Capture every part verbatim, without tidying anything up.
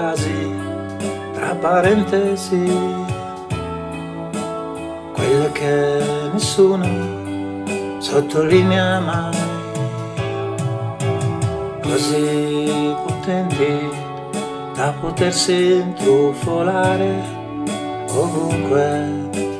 frasi tra parentesi, quelle che nessuno sottolinea mai, così potenti da potersi intrufolare ovunque,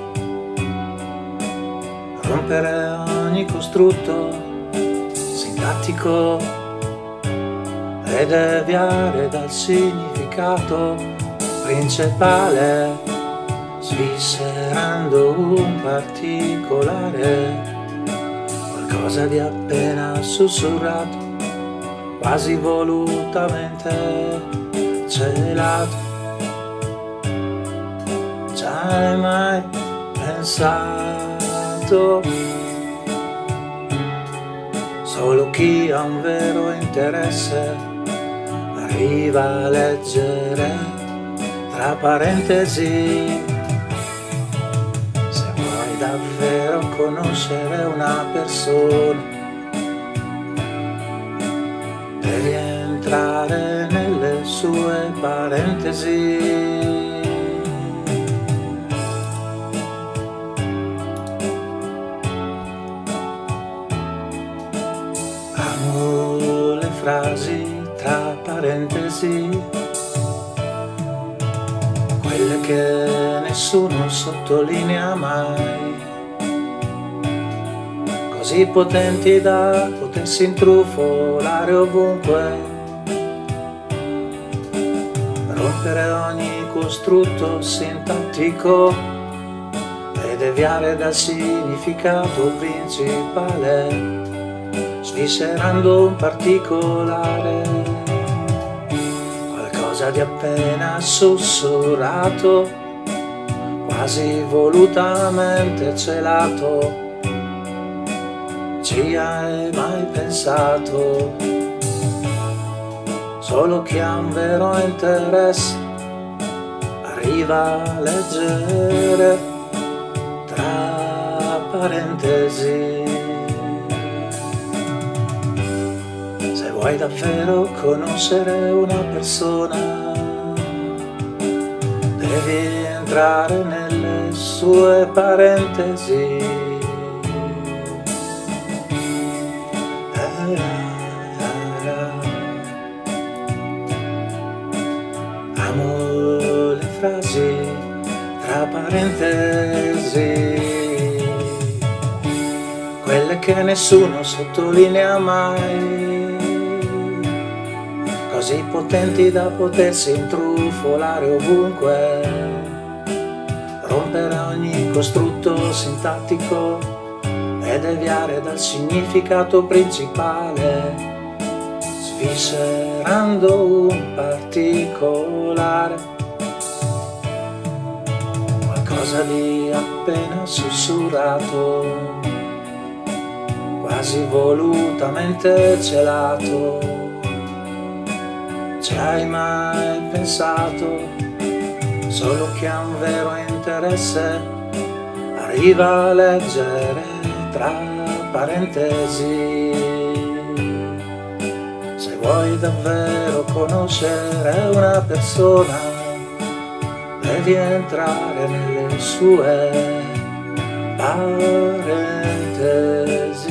rompere ogni costrutto sintattico e deviare dal significato principale, sviscerando un particolare, qualcosa di appena sussurrato, quasi volutamente celato. Ci hai mai pensato? Solo chi ha un vero interesse arriva a leggere tra parentesi. Se vuoi davvero conoscere una persona, devi entrare nelle sue parentesi. Amo le frasi tra parentesi, quelle che nessuno sottolinea mai, così potenti da potersi intrufolare ovunque, rompere ogni costrutto sintattico e deviare dal significato principale, sviscerando un particolare, qualcosa di appena sussurrato, quasi volutamente celato. Ci hai mai pensato? Solo chi ha un vero interesse arriva a leggere tra parentesi. Se vuoi davvero conoscere una persona, devi entrare nelle sue parentesi. Amo le frasi tra parentesi, quelle che nessuno sottolinea mai, così potenti da potersi intrufolare ovunque, rompere ogni costrutto sintattico e deviare dal significato principale, sviscerando un particolare, qualcosa di appena sussurrato, quasi volutamente celato. Ci hai mai pensato? Solo chi ha un vero interesse arriva a leggere tra parentesi. Se vuoi davvero conoscere una persona, devi entrare nelle sue parentesi.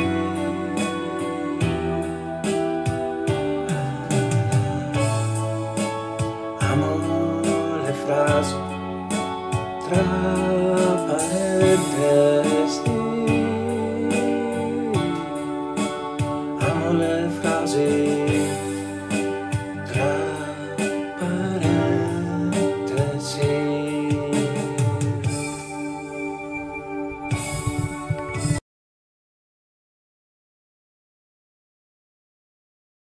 Amo le frasi tra parentesi. Amo le frasi